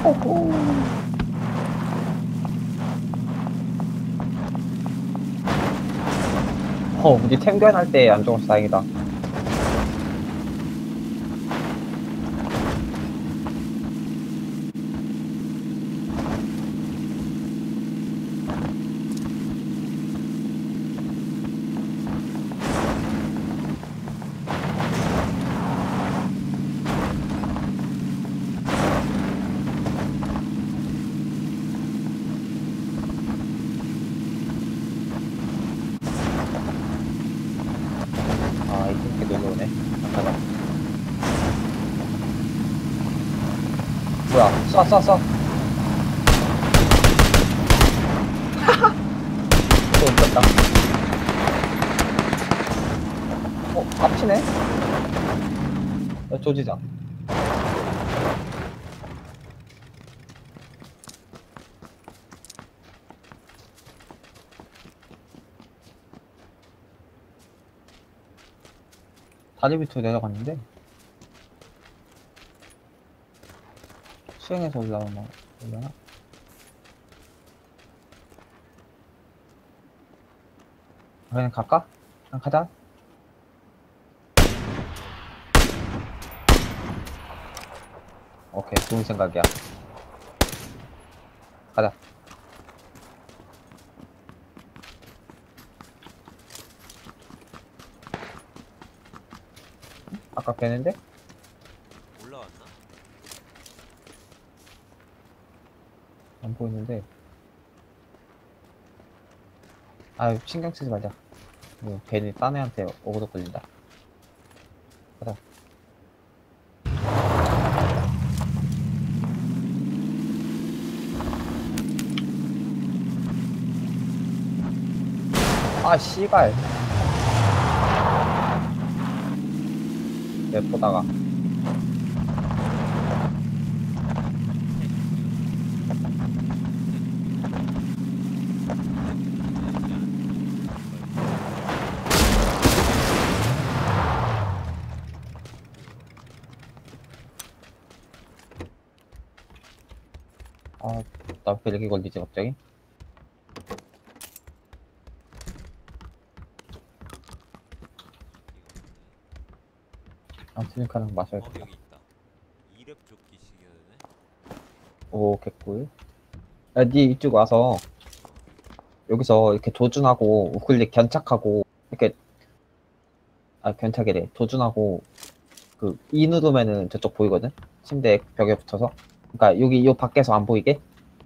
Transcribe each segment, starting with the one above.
오호. 우리 템견할 때 안 죽어서 다행이다. 아, 이 새끼 놀러오네. 잠깐만. 뭐야, 쏴. 또 웃겼다. 앞치네? 야, 조지자. 다리 밑으로 내려갔는데? 수영해서 올라오나? 그냥 갈까? 그냥 가자. 오케이, 좋은 생각이야. 가자. 아까 뵀는데? 올라왔나? 안 보이는데. 아유, 신경 쓰지 말자. 이거 괜히 딴 애한테 오그로 걸린다. 가자. 아, 씨발. 내 보다가. 아, 나 왜 이렇게 걸리지, 갑자기? 아, 드링크랑 마셔야겠다. 여기 있다. 2렙 조끼 시계네. 오, 개꿀. 야, 니 이쪽 와서, 여기서 이렇게 도준하고, 우클릭 견착하고, 이렇게, 아, 견착이래. 도준하고, E 누르면은 저쪽 보이거든? 침대 벽에 붙어서. 그니까, 여기, 요 밖에서 안 보이게?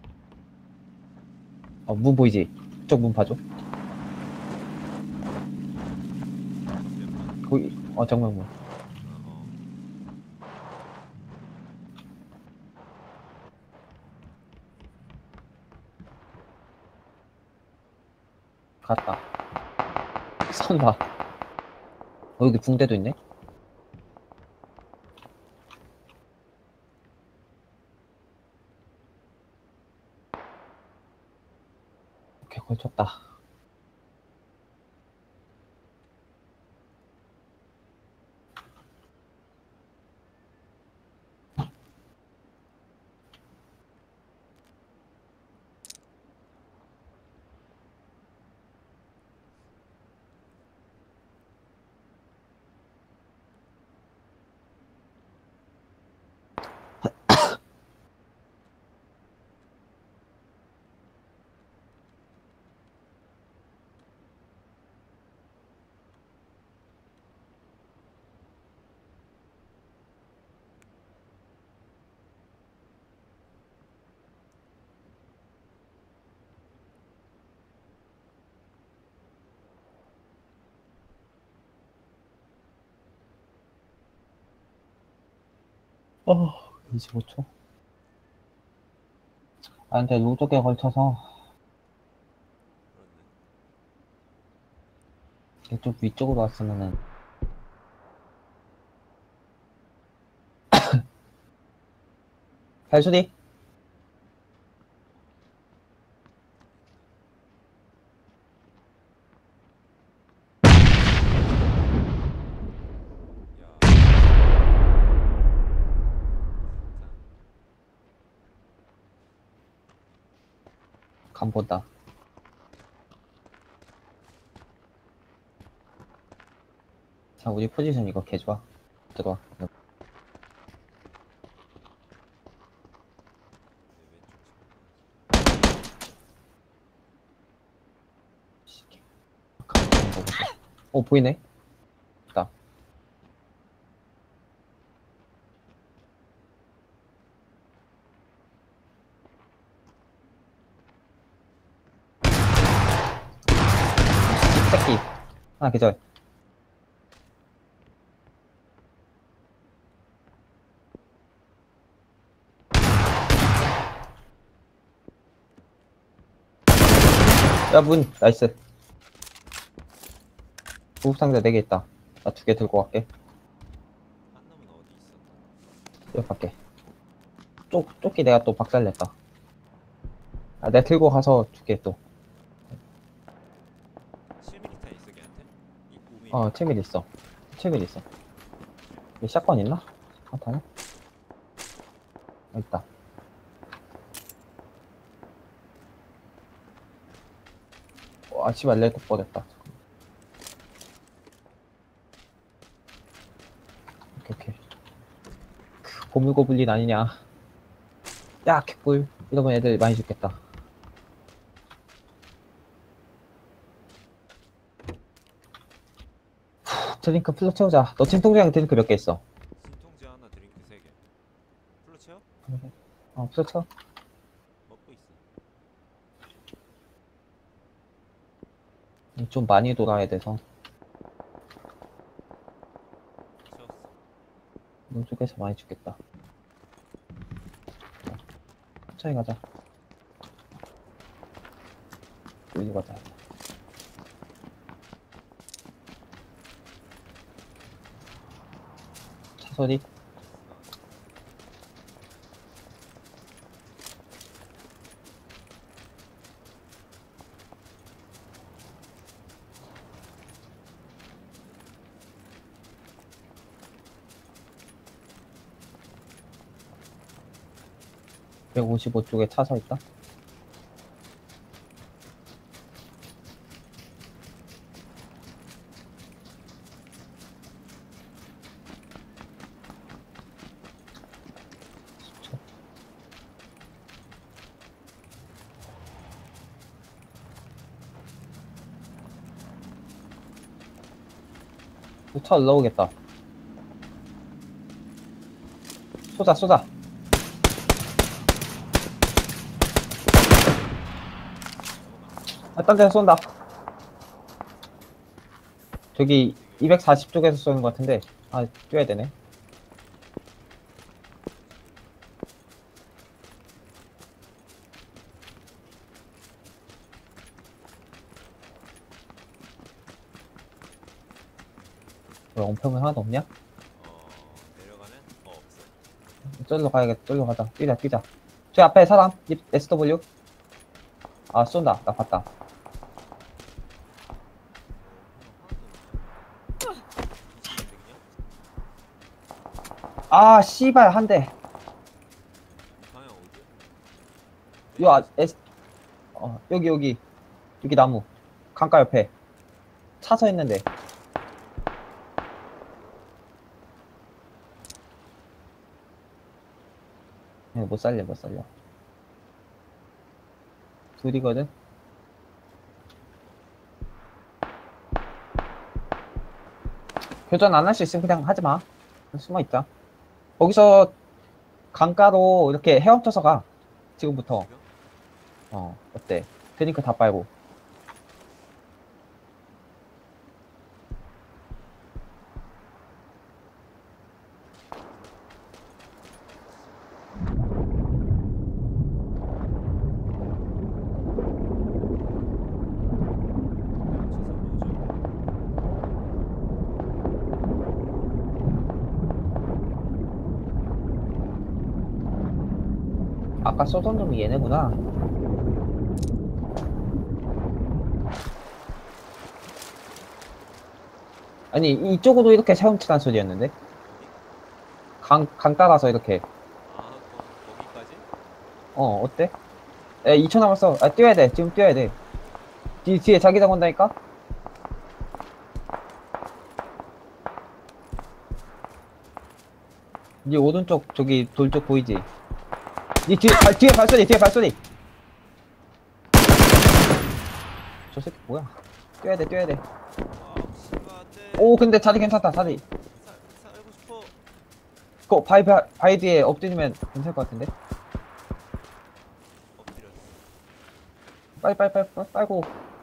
문 보이지? 이쪽 문 봐줘. 정면문. 갔다. 쏜다. 여기 붕대도 있네? 오케이, 걸쳤다. 어, 25초. 아, 근데 로족에 걸쳐서, 이쪽 위쪽으로 왔으면은, 발소리? 간 본다. 자, 우리 포지션 이거 개 좋아. 들어와. 내 왼쪽 어, 보이네? 있다. 새끼. 하나 계절. 야, 문. 나이스. 구급상자 4개 있다. 나 2개 들고 갈게. 한 놈은 어디 있었나? 여기 갈게. 조끼 내가 또 박살냈다. 아, 내가 들고 가서 줄게 또. 7mm 있어 걔한테? 이 5mm. 7mm 있어. 7mm 있어. 여기 샷건 있나? 한타네? 있다. 와, 씨발, 레드 뻗었다. 오케이. 고물고물린 아니냐. 야, 개꿀. 이러면 애들 많이 죽겠다. 드링크 풀로 채우자. 너 진통제랑 드링크 몇 개 있어? 진통제 하나, 드링크 3개. 풀로 채워? 풀로 채워. 먹고 있어. 좀 많이 돌아야 돼서. 채웠어. 이쪽에서 많이 죽겠다. 천천히 가자. 여기 가자. 차 소리. 어. 155쪽에 차 서 있다. 차 올라오겠다. 쏘자. 아, 딴 데서 쏜다. 저기 240쪽에서 쏘는 것 같은데. 아, 뛰어야 되네. 왜 엄평은 하나도 없냐? 내려가면? 없어. 저기로 가야겠다. 저기로 가자. 뛰자. 저 앞에 사람. SW. 아, 쏜다. 나 봤다. 아, 씨발, 한 대. 방향 어디야? 요, 여기 나무. 강가 옆에. 차 서 있는데. 못 살려. 둘이거든? 교전 안 할 수 있으면 그냥 하지 마. 숨어 있자. 거기서 강가로 이렇게 헤엄쳐서 가. 지금부터. 지금? 어때? 드링크 다 빨고. 아까 쏘던 놈이 얘네구나. 아니, 이쪽으로 이렇게 헤엄치란 소리였는데? 강가 가서 이렇게. 아, 거기까지? 어때? 2초 남았어. 아, 뛰어야 돼. 지금 뛰어야 돼. 뒤에 자기장 온다니까? 네 오른쪽 저기 돌 쪽 보이지? 네 뒤에 발소리. 저 새끼 뭐야? 뛰어야 돼. 아 씨발 안돼. 오, 근데 자리 괜찮다, 자리. 살고 싶어. 그거 바위 뒤에 엎드리면 괜찮을 것 같은데? 엎드렸어. 빨고.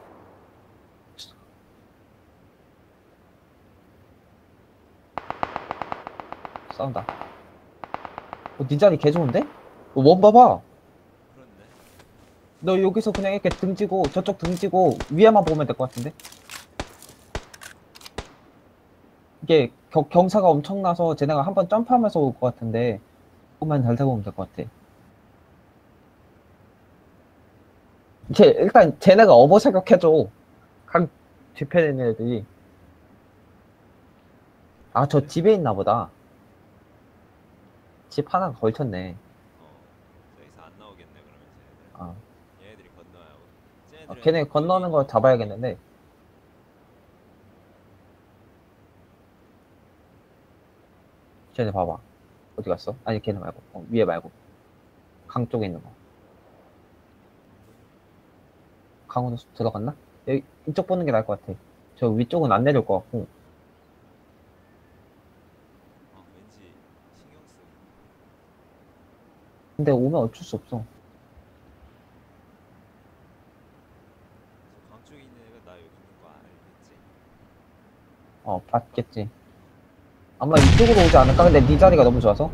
싸운다. 네 자리 개 좋은데? 원 봐봐. 그렇네. 너 여기서 그냥 이렇게 등지고, 저쪽 등지고, 위에만 보면 될 것 같은데? 이게 경사가 엄청나서 쟤네가 한번 점프하면서 올 것 같은데, 그것만 잘 잡으면 될 것 같아. 일단 쟤네가 어버 사격해줘. 각 뒤편에 있는 애들이. 아, 저 집에 있나 보다. 집 하나가 걸쳤네. 저기서 안 나오겠네 그러면 쟤네들. 아, 얘네들이 건너야 하고. 쟤네들은 걔네 건너는 거 잡아야겠는데. 쟤네 봐봐. 어디 갔어? 아니, 걔네 말고. 위에 말고. 강 쪽에 있는 거. 강으로 들어갔나? 여기, 이쪽 보는 게 나을 것 같아. 저 위쪽은 안 내려올 것 같고. 왠지 신경 쓰. 근데 오면 어쩔 수 없어. 강 쪽에 있는 애가 나 여기 있는 거 알겠지? 봤겠지. 아마 이쪽으로 오지 않을까? 근데 네 자리가 너무 좋아서.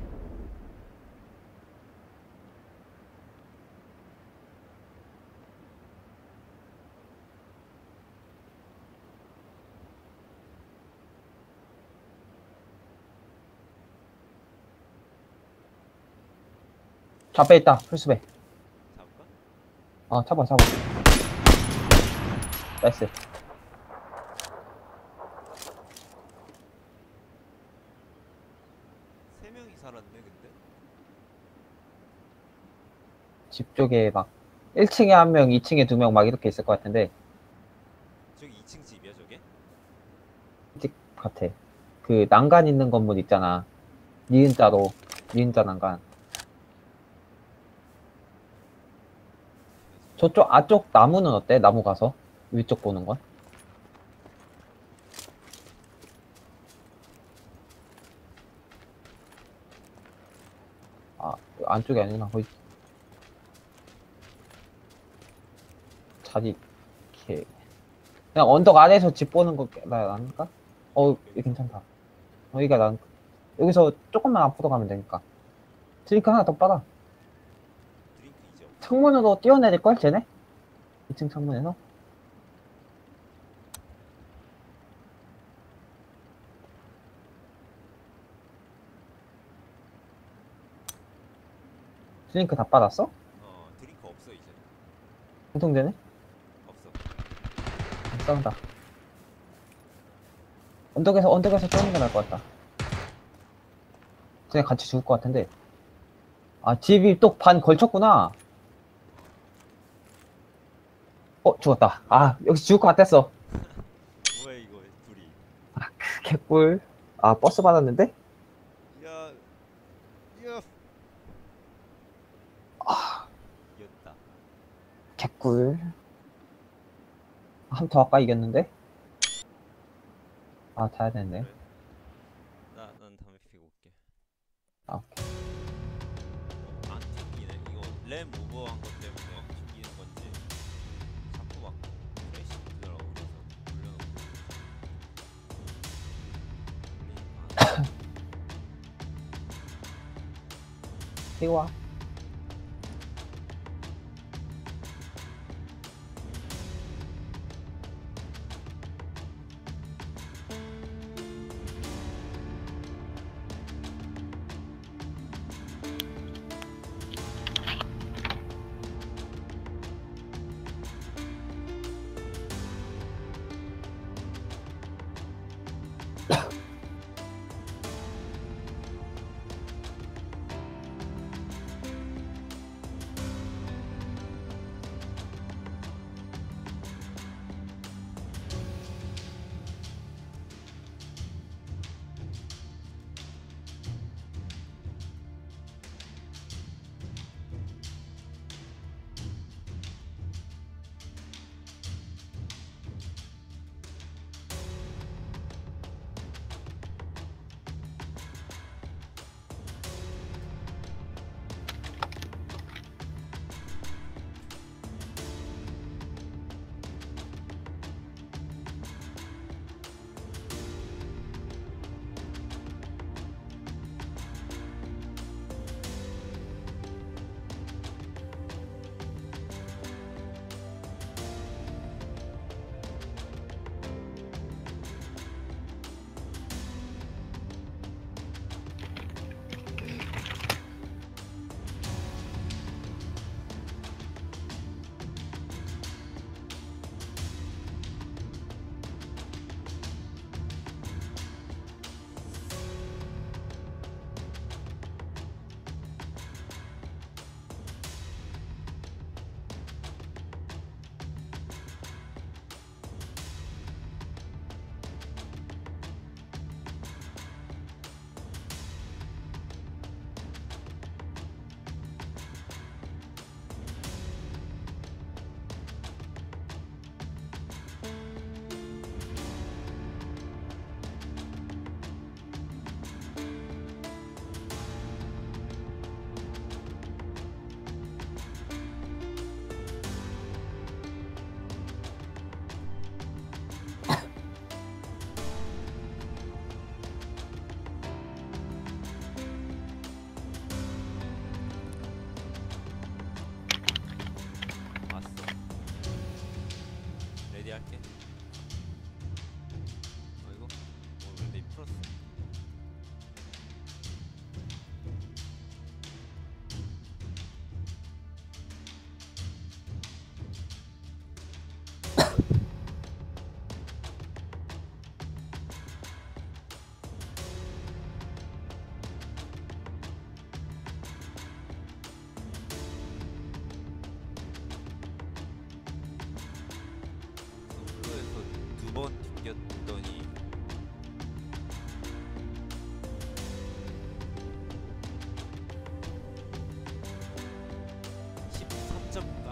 좌배 있다, 풀스배. 잡을까? 잡아. 나이스. 세 명이 살았네 근데. 집 쪽에 막 1층에 한 명, 2층에 2명 막 이렇게 있을 것 같은데. 저기 2층 집이야 저게? 집 같아. 그 난간 있는 건물 있잖아. 니은자 난간. 저쪽 앞쪽 나무는 어때? 나무 가서 위쪽 보는 건? 안쪽이 아니구나. 거의 자리 이렇게 그냥 언덕 아래에서 집 보는 거 나을까? 이거 괜찮다. 여기가 난 여기서 조금만 앞으로 가면 되니까. 드링크 하나 더 빨아. 드링크 2점. 창문으로 뛰어내릴걸 쟤네? 2층 창문에서? 드링크 다 빨았어? 드링크 없어 이제. 공통되네? 없어. 싸운다. 언덕에서 쪼는 게 나을 것 같다. 그냥 같이 죽을 것 같은데. 집이 또 반 걸쳤구나. 죽었다. 여기서 죽을 것 같았어. 뭐야 이거 둘이. 개꿀. 버스 받았는데? 야. 이겼다. 개꿀. 한 더 아까 이겼는데? 타야 되는데. 그래. 난 담배 피고 올게. 오케이. 안 튕기네. 이거 램 오버한 것 때문에 튕기는 건지 자꾸 막 프레시 들어가고 그래서 올려놓고. 이거 와.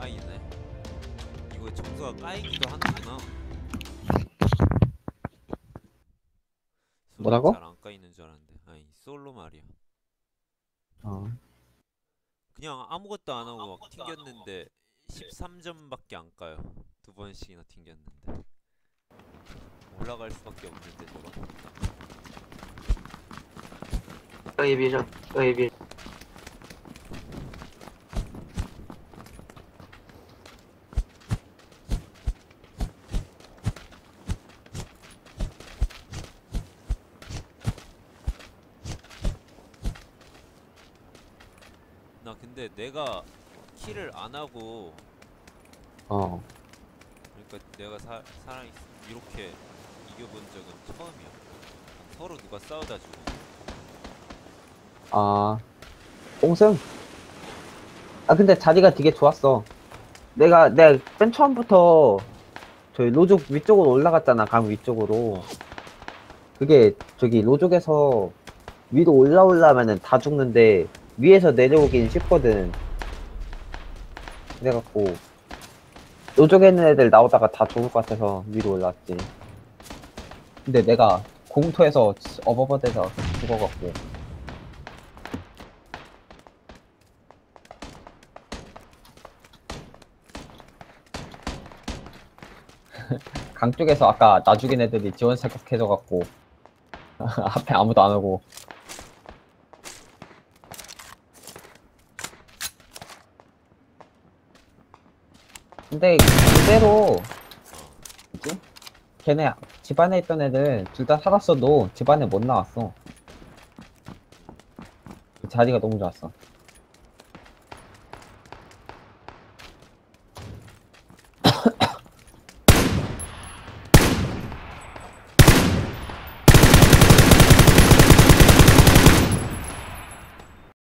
까이네. 이거 점수가 까이기도 하는구나. 뭐라고? 잘안 까이는 줄 알았는데. 아니 솔로 말이야. 어. 그냥 아무것도 안 하고 막 튕겼는데 13점밖에 안 까요. 두 번씩이나 튕겼는데. 올라갈 수밖에 없는데 저거. 搁一边上，搁一边。 나 근데 내가 킬을 안 하고 어. 그러니까 내가 살아있 이렇게 이겨본 적은 처음이야. 서로 누가 싸우다 주고. 아. 뽕승? 아, 근데 자리가 되게 좋았어. 내가 맨 처음부터 저희 로족 위쪽으로 올라갔잖아, 강 위쪽으로. 그게 저기 로족에서 위로 올라오려면은 다 죽는데 위에서 내려오긴 쉽거든. 그래갖고 로족에 있는 애들 나오다가 다 죽을 것 같아서 위로 올라왔지. 근데 내가 공터에서 어버버돼서 죽어갖고. 강 쪽에서 아까 나 죽인 애들이 지원 사격해줘갖고 앞에 아무도 안 오고. 근데 그대로 뭐지? 걔네 집안에 있던 애들 둘 다 살았어도 집안에 못 나왔어. 자리가 너무 좋았어.